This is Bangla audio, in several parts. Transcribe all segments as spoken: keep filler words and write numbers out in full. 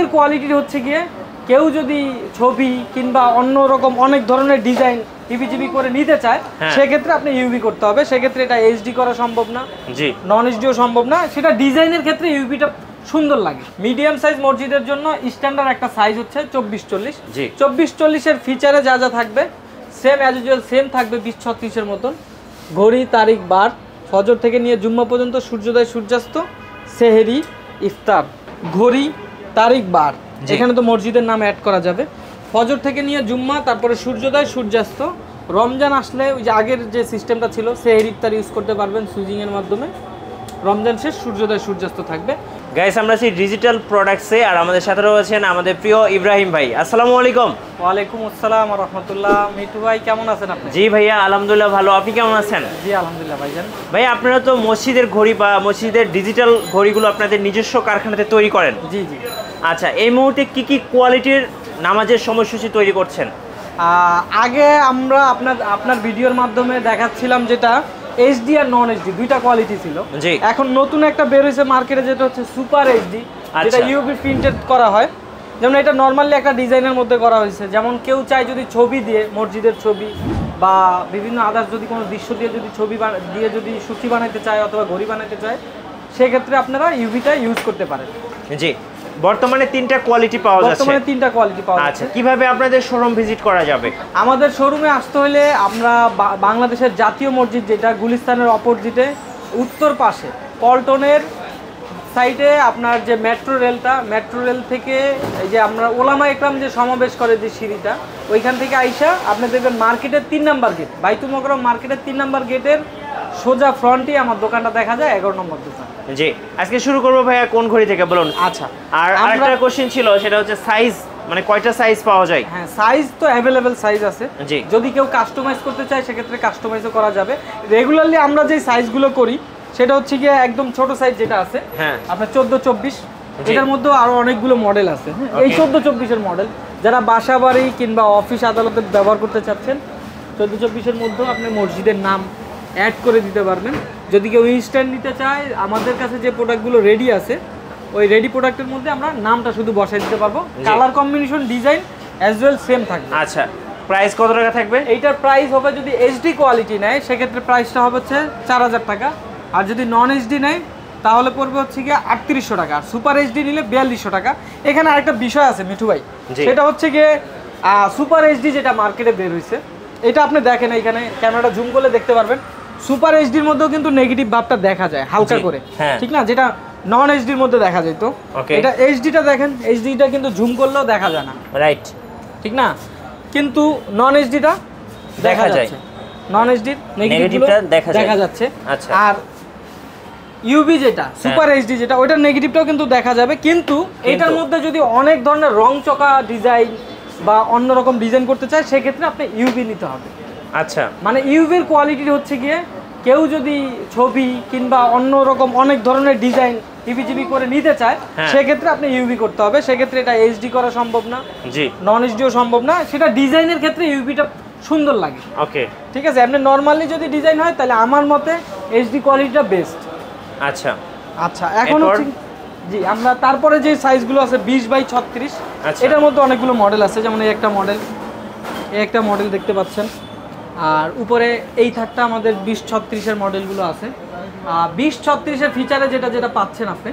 কোয়ালিটি হচ্ছে গিয়ে কেউ যদি ছবি কিংবা অন্য রকম অনেক ধরনের ডিজাইন টিভিজিবি করে নিতে চায় সেক্ষেত্রে আপনি ইউভি করতে হবে। সেক্ষেত্রে এটা এইচডি করা সম্ভব না, জি নন এইচডিও সম্ভব না। সেটা ডিজাইনের ক্ষেত্রে ইউভিটা সুন্দর লাগে। মিডিয়াম সাইজ মসজিদের জন্য স্ট্যান্ডার্ড একটা সাইজ হচ্ছে চব্বিশ চল্লিশ। চব্বিশ চল্লিশের ফিচারে যা যা থাকবে সেম অ্যাজ ইউজুয়াল সেম থাকবে বিশ ছত্রিশের মতন। ঘড়ি, তারিখ, বার, ফজর থেকে নিয়ে জুম্মা পর্যন্ত, সূর্যোদয় সূর্যাস্ত, সেহেরি, ইফতার, ঘড়ি, তারিখ, বার, এখানে তো মসজিদের নাম অ্যাড করা যাবে। ফজর থেকে নিয়ে জুম্মা, তারপরে সূর্যোদয় সূর্যাস্ত। রমজান আসলে ওই যে আগের যে সিস্টেমটা ছিল সেহেরি ইফতার ইউজ করতে পারবেন সুইজিংয়ের মাধ্যমে। রমজান শেষ সুর্যোদয় সূর্যাস্ত থাকবে। গাইস আমরা আছি ডিজিটাল প্রোডাক্টসে, আর আমাদের সাথে রয়েছেন আমাদের প্রিয় ইব্রাহিম ভাই। আসসালামু আলাইকুম। ওয়ালাইকুম আসসালাম ওয়া রাহমাতুল্লাহ। মিঠু ভাই কেমন আছেন আপনি? জি ভাইয়া আলহামদুলিল্লাহ ভালো, আপনি কেমন আছেন? জি আলহামদুলিল্লাহ ভাইজান। ভাই আপনারা তো মসজিদের ঘড়ি বা মসজিদের ডিজিটাল ঘড়িগুলো আপনাদের নিজস্ব কারখানাতে তৈরি করেন? জি জি। আচ্ছা, এই মুহূর্তে কি কি কোয়ালিটির নামাজের সময়সূচি তৈরি করছেন? আগে আমরা আপনার আপনার ভিডিওর মাধ্যমে দেখাচ্ছিলাম যেটা এইচডি আর নন এইচডি দুইটা কোয়ালিটি ছিল। এখন নতুন একটা বের হয়েছে মার্কেটে যেটা হচ্ছে সুপার এইচডি, যেটা ইউভি প্রিন্টেড করা হয়। যেমন এটা নর্মালি একটা ডিজাইনের মধ্যে করা হয়েছে। যেমন কেউ চায় যদি ছবি দিয়ে মসজিদের ছবি বা বিভিন্ন আদার্স যদি কোনো দৃশ্য দিয়ে যদি ছবি দিয়ে যদি সূচি বানাইতে চায় অথবা ঘড়ি বানাইতে চায় সেক্ষেত্রে আপনারা ইউভিটা ইউজ করতে পারেন। জি, বর্তমানে তিনটা কোয়ালিটি পাওয়া যাচ্ছে। বর্তমানে তিনটা কোয়ালিটি পাওয়া যাচ্ছে। আচ্ছা, কিভাবে আপনাদের শোরুম ভিজিট করা যাবে? আমাদের শোরুমে আসতে হলে আমরা বাংলাদেশের জাতীয় মসজিদ যেটা গুলিস্তানের অপোজিটে উত্তর পাশে পল্টনের সাইডে আপনার যে মেট্রো রেলটা, মেট্রো রেল থেকে এই যে আমরা ওলামা একরাম যে সমাবেশ করে যে সিঁড়িটা ওইখান থেকে আইসা আপনি দেখবেন মার্কেটের তিন নাম্বার গেট, বাইতুল মোকাররম মার্কেটের তিন নাম্বার গেটের সোজা ফ্রন্টে আমার দোকানটা দেখা যায়, এগারো নম্বর দোকান। জি, আজকে শুরু করবো ভাইয়া কোন ঘড়ি থেকে বলুন। আচ্ছা, আর আরেকটা কোশ্চেন ছিল, সেটা হচ্ছে সাইজ, মানে কয়টা সাইজ পাওয়া যায়? হ্যাঁ, সাইজ তো অ্যাভেলেবেল সাইজ আছে। যদি কেউ কাস্টমাইজ করতে চায় সেক্ষেত্রে কাস্টমাইজও করা যাবে। রেগুলারলি আমরা যে সাইজগুলো করি সেটা হচ্ছে গিয়ে একদম ছোট সাইজ যেটা আছে, হ্যাঁ আপনার চোদ্দো চব্বিশ, এটার মধ্যেও আরো অনেকগুলো মডেল আছে। এই চোদ্দো চব্বিশের মডেল যারা বাসা বাড়ি কিংবা অফিস আদালতে ব্যবহার করতে চাচ্ছেন, চোদ্দো চব্বিশের মধ্যেও আপনি মসজিদের নাম অ্যাড করে দিতে পারবেন। যদি কেউ ইনস্ট্যান্ট নিতে চায় আমাদের কাছে যে প্রোডাক্টগুলো রেডি আছে ওই রেডি প্রোডাক্টের মধ্যে আমরা নামটা শুধু বসাই দিতে পারবো। Colour combination, design as well same থাকবে। আচ্ছা, প্রাইস কত টাকা থাকবে? এইটার প্রাইস হবে যদি এইচডি কোয়ালিটি নেয় সেক্ষেত্রে প্রাইসটা হবে হচ্ছে চার হাজার টাকা, আর যদি নন এইচডি নেয় তাহলে পড়বে হচ্ছে গিয়ে আটত্রিশশো টাকা, আর সুপার এইচডি নিলে বিয়াল্লিশশো টাকা। এখানে আরেকটা বিষয় আছে মিঠু ভাই, সেটা হচ্ছে গিয়ে সুপার এইচডি যেটা মার্কেটে বের হয়েছে এটা আপনি দেখেন, এখানে ক্যামেরাটা জুম করলে দেখতে পারবেন সুপার এইচডির মধ্যেও কিন্তু নেগেটিভ ভাবটা দেখা যায় হালকা করে, ঠিক না, যেটা নন এইচডির মধ্যে দেখা যায়। তো এটা এইচডিটা দেখেন, এইচডিটা কিন্তু জুম করলেও দেখা যায় না, রাইট, ঠিক না, কিন্তু নন এইচডিটা দেখা যায়, নন এইচডির নেগেটিভটা দেখা যাচ্ছে। আচ্ছা, আর ইউভি যেটা সুপার এইচডি যেটা ওইটার নেগেটিভটাও কিন্তু দেখা যাবে, কিন্তু এটার মধ্যে যদি অনেক ধরনের রং চকা ডিজাইন বা অন্যরকম ডিজাইন করতে চায় সেক্ষেত্রে আপনি ইউভি নিতে হবে। আচ্ছা, মানে ইউভির কোয়ালিটি হচ্ছে গিয়ে কেউ যদি ছবি কিংবা অন্য রকম অনেক ধরনের ডিজাইন টিভিজিবি করে নিতে চায় সেক্ষেত্রে আপনি ইউভি করতে হবে। সেক্ষেত্রে এটা এইচডি করা সম্ভব না, জি নন এইচডিও সম্ভব না। সেটা ডিজাইনের ক্ষেত্রে ইউভিটা সুন্দর লাগে। ওকে, ঠিক আছে, আপনি নর্মালি যদি ডিজাইন হয় তাহলে আমার মতে এইচডি কোয়ালিটিটা বেস্ট। আচ্ছা আচ্ছা, এখন হচ্ছে জি আমরা তারপরে যে সাইজগুলো আছে বিশ বাই ছত্রিশ, এটার মধ্যে অনেকগুলো মডেল আছে। যেমন এই একটা মডেল, এই একটা মডেল দেখতে পাচ্ছেন, আর উপরে এই থাকটা আমাদের বিশ ছত্রিশের মডেলগুলো আছে। বিশ ছত্রিশের ফিচারে যেটা যেটা পাচ্ছেন আপনি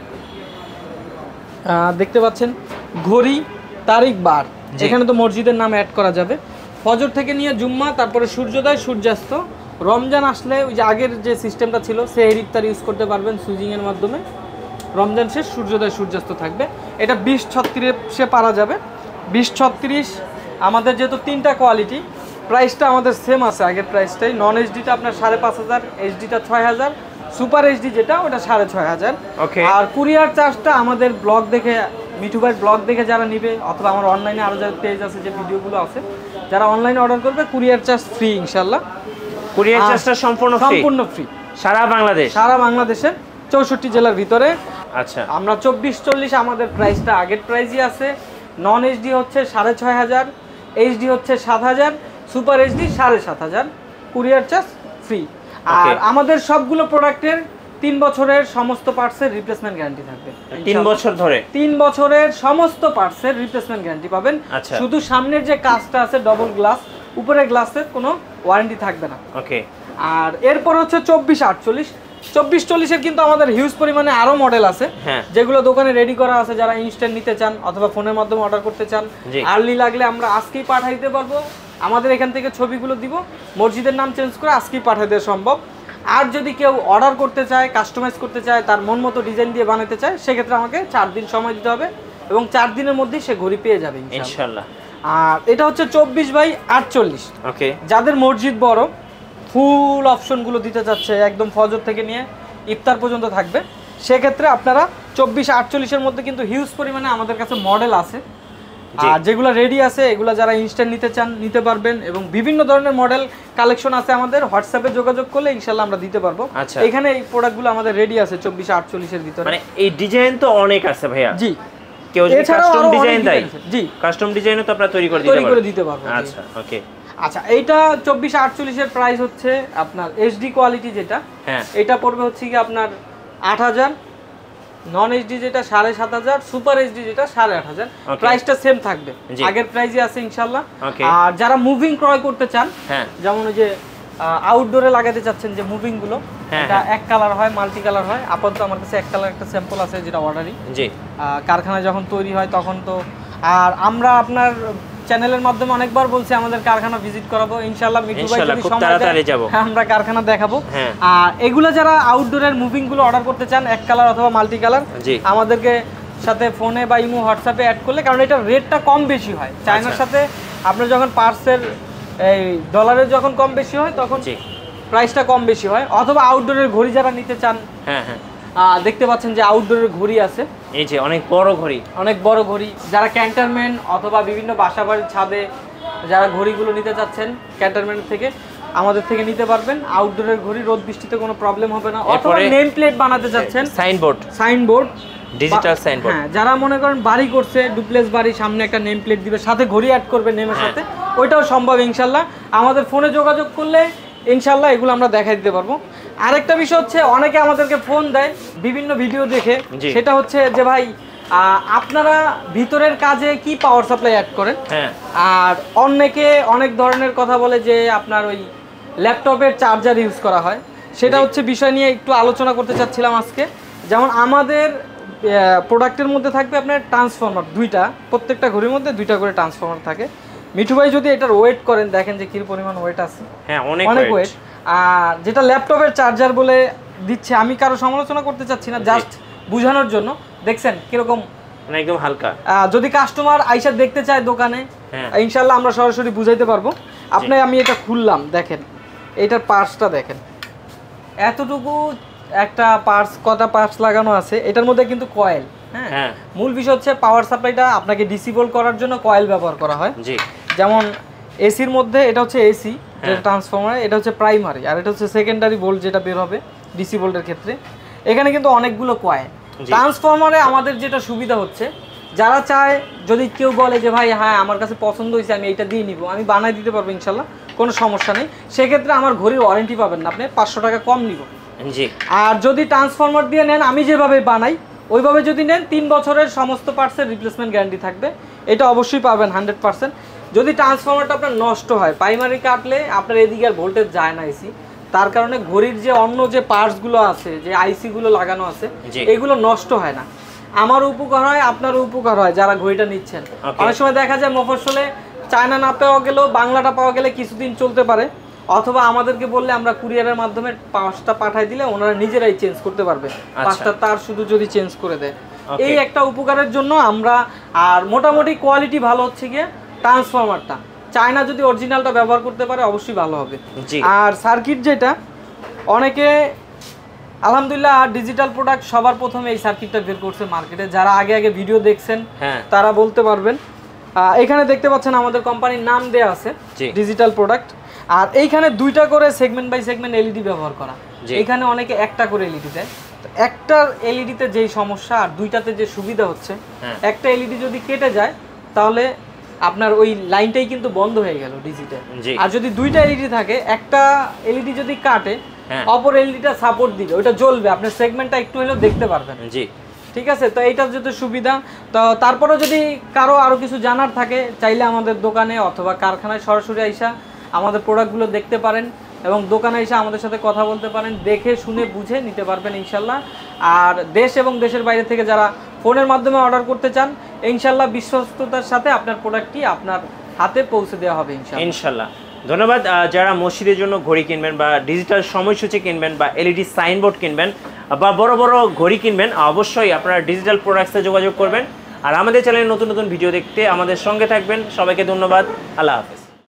দেখতে পাচ্ছেন ঘড়ি, তারিখ, বার, এখানে তো মসজিদের নাম অ্যাড করা যাবে। ফজর থেকে নিয়ে জুম্মা, তারপরে সূর্যোদয় সূর্যাস্ত। রমজান আসলে ওই যে আগের যে সিস্টেমটা ছিল সেহেরি ইফতার ইউজ করতে পারবেন সুইজিংয়ের মাধ্যমে। রমজান শেষ সূর্যোদয় সূর্যাস্ত থাকবে। এটা বিশ ছত্রিশে পারা যাবে। বিশ ছত্রিশ আমাদের যেহেতু তিনটা কোয়ালিটি, প্রাইসটা আমাদের সেম আছে আগের প্রাইসটাই। নন এইচডিটা আপনার সাড়ে পাঁচ হাজার, এইচডিটা ছয় হাজার, সুপার এইচডি যেটা ওটা সাড়ে ছয় হাজার। আর কুরিয়ার চার্জটা আমাদের ব্লগ দেখে, মিঠু ভাইয়ের ব্লগ দেখে যারা নিবে অথবা আমার অনলাইনে আরও যারা পেজ আছে যে ভিডিওগুলো আছে, যারা অনলাইনে অর্ডার করবে কুরিয়ার চার্জ ফ্রি ইনশাল্লাহ। কুরিয়ার চার্জটা সম্পূর্ণ সম্পূর্ণ ফ্রি সারা বাংলাদেশ, সারা বাংলাদেশের চৌষট্টি জেলার ভিতরে। আচ্ছা, আমরা চব্বিশ চল্লিশ আমাদের প্রাইসটা আগের প্রাইসই আছে। নন এইচডি হচ্ছে সাড়ে ছয় হাজার, এইচডি হচ্ছে সাত হাজার, সুপার এইচডি সাড়ে সাত হাজার, কুরিয়ার চার্জ ফ্রি। আর আমাদের সবগুলো প্রোডাক্টের তিন বছরের সমস্ত পার্টসের রিপ্লেসমেন্ট গ্যারান্টি থাকবে। তিন বছর ধরে তিন বছরের সমস্ত পার্টসের রিপ্লেসমেন্ট গ্যারান্টি পাবেন। আচ্ছা। শুধু সামনের যে কাঁচটা আছে ডবল গ্লাস, উপরের গ্লাসের কোনো ওয়ারেন্টি থাকবে না। ওকে। আর এরপর হচ্ছে চব্বিশ আটচল্লিশ। চব্বিশ চল্লিশের কিন্তু আমাদের হিউজ পরিমাণে আরো মডেল আছে, হ্যাঁ, যেগুলো দোকানে রেডি করা আছে। যারা ইনস্ট্যান্ট নিতে চান অথবা ফোনের মাধ্যমে অর্ডার করতে চান, আর্লি লাগলে আমরা আজকেই পাঠিয়ে দিতে পারবো। আমাদের এখান থেকে ছবিগুলো দিব, মসজিদের নাম চেঞ্জ করে আজকেই পাঠিয়ে দেওয়া সম্ভব। আর যদি কেউ অর্ডার করতে চায়, কাস্টমাইজ করতে চায়, তার মন মতো ডিজাইন দিয়ে বানাতে চায়, সেক্ষেত্রে আমাকে চার দিন সময় দিতে হবে এবং চার দিনের মধ্যেই সে ঘড়ি পেয়ে যাবে ইনশাআল্লাহ। আর এটা হচ্ছে চব্বিশ বাই আটচল্লিশ। ওকে। যাদের মসজিদ বড়, ফুল অপশনগুলো দিতে চাচ্ছে, একদম ফজর থেকে নিয়ে ইফতার পর্যন্ত থাকবে, সেক্ষেত্রে আপনারা চব্বিশ আটচল্লিশের মধ্যে কিন্তু হিউজ পরিমাণে আমাদের কাছে মডেল আছে। আর যেগুলো রেডি আছে এগুলো যারা ইনস্ট্যান্ট নিতে চান নিতে পারবেন, এবং বিভিন্ন ধরনের মডেল কালেকশন আছে আমাদের। হোয়াটসঅ্যাপে যোগাযোগ করলে ইনশাআল্লাহ আমরা দিতে পারবো। আচ্ছা। এখানে এই প্রোডাক্টগুলো আমাদের রেডি আছে চব্বিশ আটচল্লিশের ভিতরে। মানে এই ডিজাইন তো অনেক আছে ভাইয়া। জি। কেউ যদি কাস্টম ডিজাইন দেয়, জি, কাস্টম ডিজাইনও তো আপনারা তৈরি করে দিতে তৈরি পারবেন। করে দিতে পারবো। আচ্ছা, ওকে। আচ্ছা, এইটা চব্বিশ আটচল্লিশের প্রাইস হচ্ছে আপনার এইচডি কোয়ালিটি যেটা, হ্যাঁ, এটা পড়বে হচ্ছে কি আপনার আট হাজার, নন এইচডি যেটা সাড়ে সাত হাজার, সুপার এইচডি যেটা সাড়ে আট হাজার। প্রাইসটা সেম থাকবে, আগের প্রাইসই আছে ইনশাল্লাহ। আর যারা মুভিং ক্রয় করতে চান, যেমন ওই যে আউটডোরে লাগাতে চাচ্ছেন যে মুভিং গুলো, এটা এক কালার হয়, মাল্টি কালার হয়। আপাতত আমার কাছে এক কালার একটা স্যাম্পল আছে যেটা অর্ডারই, জি, কারখানায় যখন তৈরি হয় তখন তো। আর আমরা আপনার চ্যানেলের মাধ্যমে অনেকবার বলছি আমাদের কারখানা ভিজিট করাবো ইনশাআল্লাহ। মিঠু ভাই যদি সময় দেয় আমরা কারখানা দেখাবো। আর এগুলো যারা আউটডোরের মুভিং গুলো অর্ডার করতে চান এক কালার অথবা মাল্টি কালার, আমাদেরকে সাথে ফোনে বা ইমো হোয়াটসঅ্যাপে অ্যাড করলে, কারণ এটা রেটটা কম বেশি হয় চায়নার সাথে। আপনার যখন পার্সের এই ডলারের যখন কম বেশি হয় তখন প্রাইসটা কম বেশি হয়। অথবা আউটডোরের ঘড়ি যারা নিতে চান, হ্যাঁ হ্যাঁ দেখতে পাচ্ছেন যে আউটডোরের ঘড়ি আছে, এই যে অনেক বড় ঘড়ি, অনেক বড় ঘড়ি। যারা ক্যান্টনমেন্ট অথবা বিভিন্ন বাসাবাড়ির ছাদে যারা ঘড়িগুলো নিতে চাচ্ছেন ক্যান্টনমেন্ট থেকে, আমাদের থেকে নিতে পারবেন। আউটডোরের ঘড়ি, রোদ বৃষ্টিতে কোনো প্রবলেম হবে না। অথবা নেম প্লেট বানাতে চাচ্ছেন, সাইনবোর্ড, সাইনবোর্ড ডিজিটাল সাইনবোর্ড, হ্যাঁ, যারা মনে করেন বাড়ি করছে, ডুপ্লেক্স বাড়ি, সামনে একটা নেম প্লেট দিবে, সাথে ঘড়ি অ্যাড করবে নেমের সাথে, ওইটাও সম্ভব ইনশাল্লাহ। আমাদের ফোনে যোগাযোগ করলে ইনশাল্লাহ এগুলো আমরা দেখাই দিতে পারবো। আরেকটা বিষয় হচ্ছে, অনেকে আমাদেরকে ফোন দেয় বিভিন্ন ভিডিও দেখে, সেটা হচ্ছে যে ভাই আপনারা ভিতরের কাজে কি পাওয়ার সাপ্লাই অ্যাড করেন। আর অনেকে অনেক ধরনের কথা বলে যে আপনার ওই ল্যাপটপের চার্জার ইউজ করা হয়, সেটা হচ্ছে বিষয় নিয়ে একটু আলোচনা করতে চাচ্ছিলাম আজকে। যেমন আমাদের প্রোডাক্টের মধ্যে থাকবে আপনার ট্রান্সফর্মার দুইটা, প্রত্যেকটা ঘড়ির মধ্যে দুইটা করে ট্রান্সফর্মার থাকে। মিঠু ভাই যদি এটার ওয়েট করেন দেখেন যে কি পরিমাণ ওয়েট আছে, হ্যাঁ অনেক ওয়েট। আর যেটা ল্যাপটপের চার্জার বলে দিচ্ছে, আমি কারো সমালোচনা করতে চাচ্ছি না, জাস্ট বোঝানোর জন্য। দেখছেন কিরকম একদম হালকা। যদি কাস্টমার আইসা দেখতে চায় দোকানে, ইনশাল্লাহ আমরা সরাসরি বুঝাইতে পারবো। আপনি আমি এটা খুললাম, দেখেন এটার পার্টসটা দেখেন, এতটুকু একটা পার্টস, কটা পার্টস লাগানো আছে এটার মধ্যে কিন্তু কয়েল। হ্যাঁ, মূল বিষয় হচ্ছে পাওয়ার সাপ্লাইটা আপনাকে ডিসেবল করার জন্য কয়েল ব্যবহার করা হয়। জি, যেমন এসির মধ্যে এটা হচ্ছে এসি যেটা ট্রান্সফর্মার, এটা হচ্ছে প্রাইমারি, আর এটা হচ্ছে সেকেন্ডারি ভোল্ট যেটা বের হবে ডিসি ভোল্টের ক্ষেত্রে। এখানে কিন্তু অনেকগুলো কয়েল। ট্রান্সফর্মারে আমাদের যেটা সুবিধা হচ্ছে, যারা চায়, যদি কেউ বলে যে ভাই হ্যাঁ আমার কাছে পছন্দ হয়েছে আমি এটা দিয়ে নিব, আমি বানাই দিতে পারবো ইনশাল্লাহ, কোনো সমস্যা নেই। সেক্ষেত্রে আমার ঘড়ির ওয়ারেন্টি পাবেন না, আপনি পাঁচশো টাকা কম নিব। জি, আর যদি ট্রান্সফর্মার দিয়ে নেন, আমি যেভাবে বানাই ওইভাবে যদি নেন, তিন বছরের সমস্ত পার্টসের রিপ্লেসমেন্ট গ্যারান্টি থাকবে, এটা অবশ্যই পাবেন হান্ড্রেড পার্সেন্ট। যদি ট্রান্সফর্মারটা আপনার নষ্ট হয়, প্রাইমারি কাটলে আপনার এদিকে আর ভোল্টেজ যায় না এসি, তার কারণে ঘড়ির যে অন্য যে পার্টসগুলো আছে, যে আইসিগুলো লাগানো আছে, এগুলো নষ্ট হয় না। আমার উপকার হয়, আপনারও উপকার হয় যারা ঘড়িটা নিচ্ছেন। অনেক সময় দেখা যায় মফস্বলে চায়না না পাওয়া গেলেও বাংলাটা পাওয়া গেলে কিছুদিন চলতে পারে, অথবা আমাদেরকে বললে আমরা কুরিয়ারের মাধ্যমে পাঁচটা পাঠাই দিলে ওনারা নিজেরাই চেঞ্জ করতে পারবে, পাঁচটা তার শুধু যদি চেঞ্জ করে দেয়। এই একটা উপকারের জন্য আমরা, আর মোটামুটি কোয়ালিটি ভালো হচ্ছে গিয়ে ট্রান্সফর্মারটা, চায়না যদি অরিজিনালটা ব্যবহার করতে পারে অবশ্যই ভালো হবে। আর সার্কিট যেটা, অনেকে আলহামদুলিল্লাহ ডিজিটাল প্রোডাক্ট সবার প্রথমে এই সার্কিটটা বের করছে মার্কেটে, যারা আগে আগে ভিডিও দেখছেন তারা বলতে পারবেন। এখানে দেখতে পাচ্ছেন আমাদের কোম্পানির নাম দেয়া আছে ডিজিটাল প্রোডাক্ট। আর এইখানে দুইটা করে সেগমেন্ট বাই সেগমেন্ট এলইডি ব্যবহার করা, এখানে অনেকে একটা করে এলইডি দেয়। একটার এলইডিতে যেই সমস্যা আর দুইটাতে যে সুবিধা হচ্ছে, একটা এলইডি যদি কেটে যায় তাহলে আপনার ওই লাইনটাই কিন্তু বন্ধ হয়ে গেল ডিজিটাল। আর যদি দুইটা এলইডি থাকে, একটা এলইডি যদি কাটে হ্যাঁ। অপর এলইডিটা সাপোর্ট দিবে, ওটা জ্বলবে, আপনি সেগমেন্টটা একটু হলেও দেখতে পারবেন। জি ঠিক আছে, তো এইটার যেহেতু সুবিধা, তো তারপরে যদি কারো আরো কিছু জানার থাকে চাইলে আমাদের দোকানে অথবা কারখানায় সরাসরি আইসা আমাদের প্রোডাক্টগুলো দেখতে পারেন এবং দোকানে এসে আমাদের সাথে কথা বলতে পারেন, দেখে শুনে বুঝে নিতে পারবেন ইনশাল্লাহ। আর দেশ এবং দেশের বাইরে থেকে যারা ফোনের মাধ্যমে অর্ডার করতে চান, ইনশাল্লাহ বিশ্বস্ততার সাথে আপনার প্রোডাক্টটি আপনার হাতে পৌঁছে দেওয়া হবে ইনশাল্লাহ। ইনশাল্লাহ। ধন্যবাদ। আহ, যারা মসজিদের জন্য ঘড়ি কিনবেন বা ডিজিটাল সময়সূচি কিনবেন বা এলইডি সাইনবোর্ড কিনবেন বা বড় বড় ঘড়ি কিনবেন, অবশ্যই আপনারা ডিজিটাল প্রোডাক্টসে যোগাযোগ করবেন। আর আমাদের চ্যানেলে নতুন নতুন ভিডিও দেখতে আমাদের সঙ্গে থাকবেন। সবাইকে ধন্যবাদ। আল্লাহ হাফেজ।